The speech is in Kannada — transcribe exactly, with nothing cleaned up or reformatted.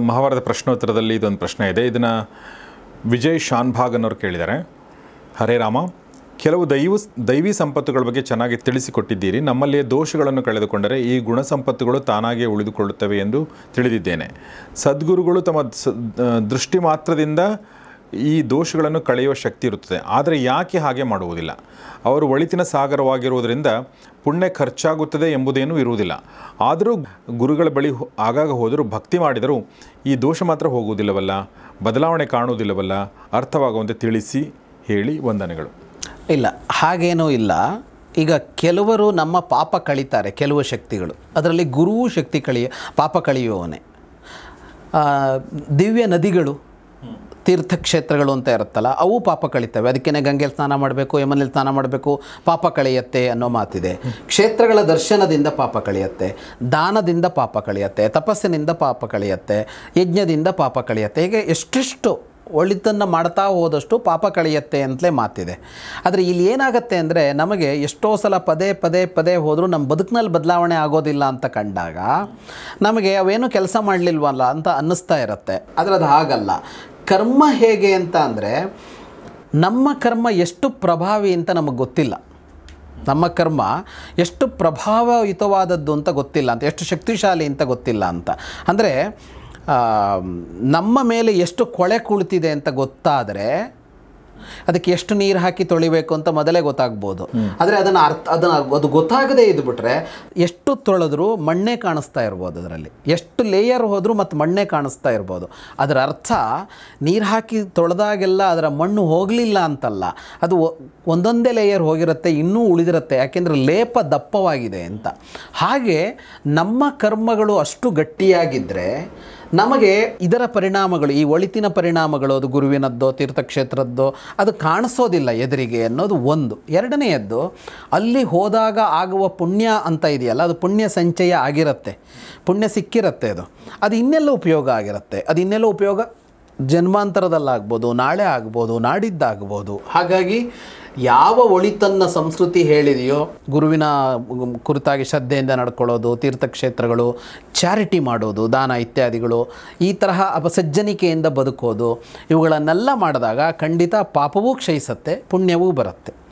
ಮಹಾಭಾರತ ಪ್ರಶ್ನೋತ್ತರದಲ್ಲಿ ಇದೊಂದು ಪ್ರಶ್ನೆ ಇದೆ. ಇದನ್ನು ವಿಜಯ್ ಶಾನ್ಭಾಗ್ ಅನ್ನೋರು ಕೇಳಿದ್ದಾರೆ. ಹರೇ ರಾಮ, ಕೆಲವು ದೈವ ದೈವಿ ಸಂಪತ್ತುಗಳ ಬಗ್ಗೆ ಚೆನ್ನಾಗಿ ತಿಳಿಸಿಕೊಟ್ಟಿದ್ದೀರಿ. ನಮ್ಮಲ್ಲಿಯೇ ದೋಷಗಳನ್ನು ಕಳೆದುಕೊಂಡರೆ ಈ ಗುಣ ಸಂಪತ್ತುಗಳು ತಾನಾಗಿಯೇ ಉಳಿದುಕೊಳ್ಳುತ್ತವೆ ಎಂದು ತಿಳಿದಿದ್ದೇನೆ. ಸದ್ಗುರುಗಳು ತಮ್ಮ ದೃಷ್ಟಿ ಮಾತ್ರದಿಂದ ಈ ದೋಷಗಳನ್ನು ಕಳೆಯುವ ಶಕ್ತಿ ಇರುತ್ತದೆ. ಆದರೆ ಯಾಕೆ ಹಾಗೆ ಮಾಡುವುದಿಲ್ಲ? ಅವರು ಒಳಿತಿನ ಸಾಗರವಾಗಿರುವುದರಿಂದ ಪುಣ್ಯ ಖರ್ಚಾಗುತ್ತದೆ ಎಂಬುದೇನೂ ಇರುವುದಿಲ್ಲ. ಆದರೂ ಗುರುಗಳ ಬಳಿ ಆಗಾಗ ಹೋದರೂ ಭಕ್ತಿ ಮಾಡಿದರೂ ಈ ದೋಷ ಮಾತ್ರ ಹೋಗುವುದಿಲ್ಲವಲ್ಲ, ಬದಲಾವಣೆ ಕಾಣುವುದಿಲ್ಲವಲ್ಲ? ಅರ್ಥವಾಗುವಂತೆ ತಿಳಿಸಿ ಹೇಳಿ, ವಂದನೆಗಳು. ಇಲ್ಲ, ಹಾಗೇನೂ ಇಲ್ಲ. ಈಗ ಕೆಲವರು ನಮ್ಮ ಪಾಪ ಕಳೀತಾರೆ, ಕೆಲವು ಶಕ್ತಿಗಳು. ಅದರಲ್ಲಿ ಗುರುವು ಶಕ್ತಿ ಕಳಿಯ ಪಾಪ ಕಳೆಯುವವನೇ. ದಿವ್ಯ ನದಿಗಳು, ತೀರ್ಥಕ್ಷೇತ್ರಗಳು ಅಂತ ಇರುತ್ತಲ್ಲ, ಅವು ಪಾಪ ಕಳೀತವೆ. ಅದಕ್ಕೇ ಗಂಗೆಯಲ್ಲಿ ಸ್ನಾನ ಮಾಡಬೇಕು, ಯಮನಲ್ಲಿ ಸ್ನಾನ ಮಾಡಬೇಕು, ಪಾಪ ಕಳೆಯುತ್ತೆ ಅನ್ನೋ ಮಾತಿದೆ. ಕ್ಷೇತ್ರಗಳ ದರ್ಶನದಿಂದ ಪಾಪ ಕಳೆಯುತ್ತೆ, ದಾನದಿಂದ ಪಾಪ ಕಳೆಯುತ್ತೆ, ತಪಸ್ಸಿನಿಂದ ಪಾಪ ಕಳೆಯುತ್ತೆ, ಯಜ್ಞದಿಂದ ಪಾಪ ಕಳೆಯುತ್ತೆ. ಹೀಗೆ ಎಷ್ಟೆಷ್ಟು ಒಳಿತನ್ನು ಮಾಡ್ತಾ ಹೋದಷ್ಟು ಪಾಪ ಕಳೆಯುತ್ತೆ ಅಂತಲೇ ಮಾತಿದೆ. ಆದರೆ ಇಲ್ಲಿ ಏನಾಗುತ್ತೆ ಅಂದರೆ, ನಮಗೆ ಎಷ್ಟೋ ಸಲ ಪದೇ ಪದೇ ಪದೇ ಹೋದರೂ ನಮ್ಮ ಬದುಕಿನಲ್ಲಿ ಬದಲಾವಣೆ ಆಗೋದಿಲ್ಲ ಅಂತ ಕಂಡಾಗ ನಮಗೆ ಅವೇನು ಕೆಲಸ ಮಾಡಲಿಲ್ವಲ್ಲ ಅಂತ ಅನ್ನಿಸ್ತಾ ಇರುತ್ತೆ. ಆದರೆ ಅದು ಹಾಗಲ್ಲ. ಕರ್ಮ ಹೇಗೆ ಅಂತ ಅಂದರೆ, ನಮ್ಮ ಕರ್ಮ ಎಷ್ಟು ಪ್ರಭಾವಿ ಅಂತ ನಮಗೆ ಗೊತ್ತಿಲ್ಲ. ನಮ್ಮ ಕರ್ಮ ಎಷ್ಟು ಪ್ರಭಾವಯುತವಾದದ್ದು ಅಂತ ಗೊತ್ತಿಲ್ಲ ಅಂತ, ಎಷ್ಟು ಶಕ್ತಿಶಾಲಿ ಅಂತ ಗೊತ್ತಿಲ್ಲ ಅಂತ. ಅಂದರೆ ನಮ್ಮ ಮೇಲೆ ಎಷ್ಟು ಕೊಳೆ ಕುಳಿತಿದೆ ಅಂತ ಗೊತ್ತಾದರೆ ಅದಕ್ಕೆ ಎಷ್ಟು ನೀರು ಹಾಕಿ ತೊಳಿಬೇಕು ಅಂತ ಮೊದಲೇ ಗೊತ್ತಾಗ್ಬೋದು. ಆದರೆ ಅದನ್ನು ಅರ್ಥ ಅದನ್ನು ಅದು ಗೊತ್ತಾಗದೇ ಇದ್ಬಿಟ್ರೆ ಎಷ್ಟು ತೊಳೆದ್ರೂ ಮಣ್ಣೇ ಕಾಣಿಸ್ತಾ ಇರ್ಬೋದು. ಅದರಲ್ಲಿ ಎಷ್ಟು ಲೇಯರ್ ಹೋದರೂ ಮತ್ತು ಮಣ್ಣೇ ಕಾಣಿಸ್ತಾ ಇರ್ಬೋದು. ಅದರ ಅರ್ಥ ನೀರು ಹಾಕಿ ತೊಳೆದಾಗೆಲ್ಲ ಅದರ ಮಣ್ಣು ಹೋಗಲಿಲ್ಲ ಅಂತಲ್ಲ, ಅದು ಒಂದೊಂದೇ ಲೇಯರ್ ಹೋಗಿರುತ್ತೆ, ಇನ್ನೂ ಉಳಿದಿರುತ್ತೆ. ಯಾಕೆಂದರೆ ಲೇಪ ದಪ್ಪವಾಗಿದೆ ಅಂತ. ಹಾಗೆ ನಮ್ಮ ಕರ್ಮಗಳು ಅಷ್ಟು ಗಟ್ಟಿಯಾಗಿದ್ದರೆ ನಮಗೆ ಇದರ ಪರಿಣಾಮಗಳು, ಈ ಒಳಿತಿನ ಪರಿಣಾಮಗಳು, ಅದು ಗುರುವಿನದ್ದೋ ತೀರ್ಥಕ್ಷೇತ್ರದ್ದೋ, ಅದು ಕಾಣಿಸೋದಿಲ್ಲ ಎದುರಿಗೆ ಅನ್ನೋದು ಒಂದು. ಎರಡನೆಯದ್ದು, ಅಲ್ಲಿ ಹೋದಾಗ ಆಗುವ ಪುಣ್ಯ ಅಂತ ಇದೆಯಲ್ಲ, ಅದು ಪುಣ್ಯ ಸಂಚಯ ಆಗಿರುತ್ತೆ, ಪುಣ್ಯ ಸಿಕ್ಕಿರುತ್ತೆ. ಅದು ಅದು ಇನ್ನೆಲ್ಲ ಉಪಯೋಗ ಆಗಿರುತ್ತೆ. ಅದು ಇನ್ನೆಲ್ಲ ಉಪಯೋಗ ಜನ್ಮಾಂತರದಲ್ಲಾಗ್ಬೋದು, ನಾಳೆ ಆಗ್ಬೋದು, ನಾಡಿದ್ದಾಗ್ಬೋದು. ಹಾಗಾಗಿ ಯಾವ ಒಳಿತನ್ನು ಸಂಸ್ಕೃತಿ ಹೇಳಿದೆಯೋ, ಗುರುವಿನ ಕುರಿತಾಗಿ ಶ್ರದ್ಧೆಯಿಂದ ನಡ್ಕೊಳ್ಳೋದು, ತೀರ್ಥಕ್ಷೇತ್ರಗಳು, ಚಾರಿಟಿ ಮಾಡೋದು, ದಾನ ಇತ್ಯಾದಿಗಳು, ಈ ತರಹ ಅಪಸಜ್ಜನಿಕೆಯಿಂದ ಬದುಕೋದು, ಇವುಗಳನ್ನೆಲ್ಲ ಮಾಡಿದಾಗ ಖಂಡಿತ ಪಾಪವೂ ಕ್ಷಯಿಸುತ್ತೆ, ಪುಣ್ಯವೂ ಬರುತ್ತೆ.